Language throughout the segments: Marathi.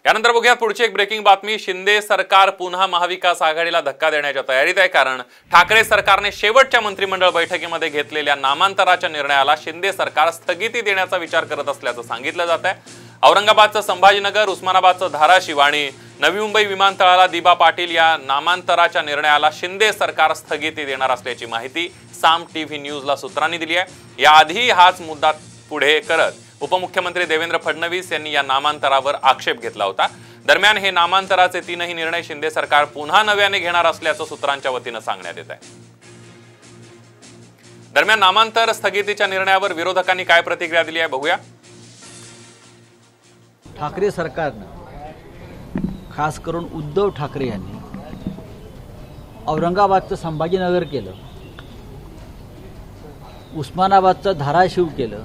यानंतर बघूया पुढची एक ब्रेकिंग बातमी। शिंदे सरकार पुन्हा महाविकास आघाडीला धक्का देण्याच्या तयारीत आहे। कारण ठाकरे सरकारने शेवटच्या मंत्रिमंडळ बैठकीमध्ये घेतलेल्या नामांतराच्या निर्णयाला शिंदे सरकार स्थगिती देण्याचा विचार करत असल्याचं सांगितलं जात आहे। औरंगाबादचं संभाजीनगर, उस्मानाबादचं धाराशिव आणि नवी मुंबई विमानतळाला दिबा पाटील या नामांतराच्या निर्णयाला शिंदे सरकार स्थगिती देणार असल्याची माहिती साम टीव्ही न्यूजला सूत्रांनी दिली आहे। याआधी हाच मुद्दा पुढे करत उपमुख्यमंत्री देवेंद्र फडणवीस यांनी या नामांतरावर आक्षेप घेतला होता। दरम्यान हे नामांतराचे तीनही निर्णय शिंदे सरकार पुन्हा नव्याने घेणार असल्याचं सूत्रांच्या वतीने सांगण्यात येत आहे। दरम्यान नामांतर स्थगितीच्या निर्णयावर विरोधकांनी काय प्रतिक्रिया दिली आहे बघूया। ठाकरे सरकारने खास करून उद्धव ठाकरे यांनी औरंगाबादचं संभाजीनगर केलं, उस्मानाबादचं धाराशिव केलं,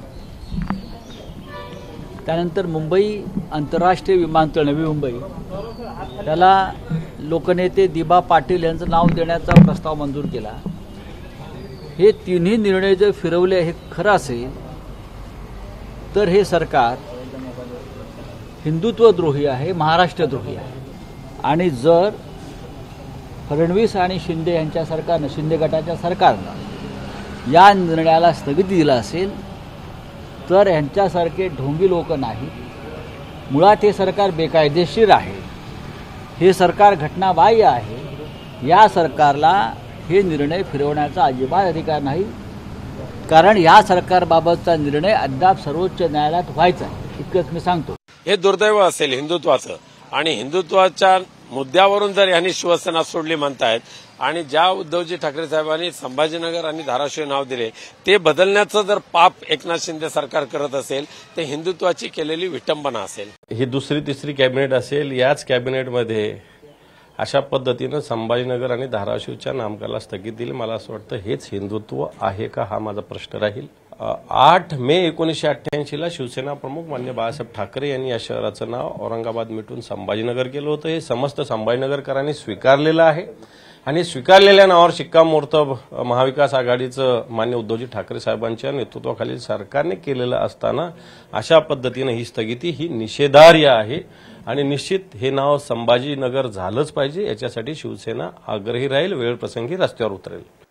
त्यानंतर मुंबई आंतरराष्ट्रीय विमानतळ नवी मुंबई त्याला लोकनेते दिबा पाटील यांचं नाव देण्याचा प्रस्ताव मंजूर केला। हे तिन्ही निर्णय जर फिरवले हे खरं असेल तर हे सरकार हिंदुत्वद्रोही आहे, महाराष्ट्रद्रोही आहे। आणि जर फडणवीस आणि शिंदे यांच्या सरकारनं, शिंदे गटाच्या सरकारनं या निर्णयाला स्थगिती दिला असेल तर यांच्यासारखे ढोंगी लोक नाही। मुळात हे सरकार बेकायदेशीर आहे, हे सरकार घटनाबाह्य आहे। या सरकारला हे निर्णय फिरवण्याचा अजिबात अधिकार नाही, कारण या सरकारबाबतचा निर्णय अद्याप सर्वोच्च न्यायालयात व्हायचा आहे, इतकंच मी सांगतो। हे दुर्दैव असेल हिंदुत्वाचं, आणि हिंदुत्वाच्या मुद्द्यावरून जर यांनी शिवसेना सोडली म्हणतायत आणि ज्या उद्धवजी ठाकरे साहेबांनी संभाजीनगर आणि धाराशिव नाव दिले ते बदलण्याचं जर पाप एकनाथ शिंदे सरकार करत असेल ते हिंदुत्वाची केलेली विटंबना असेल। ही दुसरी तिसरी कॅबिनेट असेल, याच कॅबिनेटमध्ये अशा पद्धतीनं संभाजीनगर आणि धाराशिवच्या नामकाला स्थगिती दिली। मला असं वाटतं हेच हिंदुत्व आहे का, हा माझा प्रश्न राहील। 8 मे 1988ला शिवसेना प्रमुख माननीय बाळासाहेब ठाकरे यांनी या शहराचं नाव औरंगाबाद मिटून संभाजीनगर केलं होतं। हे समस्त संभाजीनगरकरांनी स्वीकारलेलं आहे आणि स्वीकारलेल्या नावावर शिक्कामोर्तब महाविकास आघाडीचं माननीय उद्धवजी ठाकरे साहेबांच्या नेतृत्वाखालील सरकारने केलेलं असताना अशा पद्धतीनं ही स्थगिती ही निषेधार्ह आहे आणि निश्चित हे नाव संभाजीनगर झालंच पाहिजे। याच्यासाठी शिवसेना आग्रही राहील, वेळ प्रसंगी रस्त्यावर उतरेल।